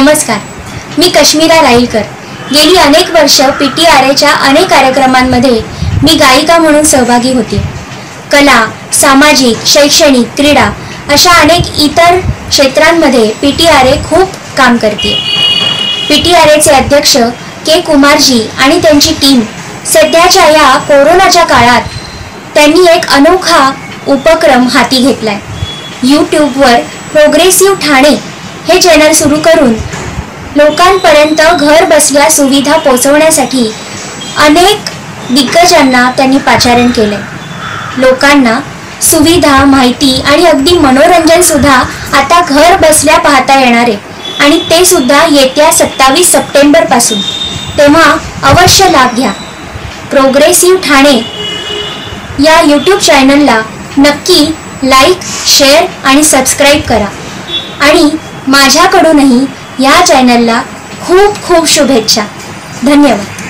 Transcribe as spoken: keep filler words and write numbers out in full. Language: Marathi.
नमस्कार, मी कश्मीरा राईलकर। गेली अनेक वर्ष पी टी आर एच्या अनेक कार्यक्रमांमध्ये मी गायिका म्हणून सहभागी होते। कला, सामाजिक, शैक्षणिक, क्रीडा अशा अनेक इतर क्षेत्रांमध्ये पी टी आर ए खूप काम करते। पी टी आर एचे अध्यक्ष के कुमारजी आणि त्यांची टीम सध्याच्या या कोरोनाच्या काळात त्यांनी एक अनोखा उपक्रम हाती घेतलाय। यूट्यूबवर प्रोग्रेसिव्ह ठाणे हे चॅनल सुरू करून लोकांपर्यंत घर बसल्या सुविधा पोहोचवण्यासाठी अनेक दिग्गजांना त्यांनी पाचारण केले। लोकांना सुविधा, माहिती आणि अगदी मनोरंजन सुद्धा आता घर बसल्या पाहता येणार आहे आणि ते सुद्धा येत्या सत्तावीस सप्टेंबर पासून। तेव्हा अवश्य लाभ घ्या। प्रोग्रेसिव्ह ठाणे या यूट्यूब चॅनलला नक्की लाईक, शेअर आणि सबस्क्राईब करा आणि माझ्याकडूनही या चॅनलला खूप खूप शुभेच्छा। धन्यवाद।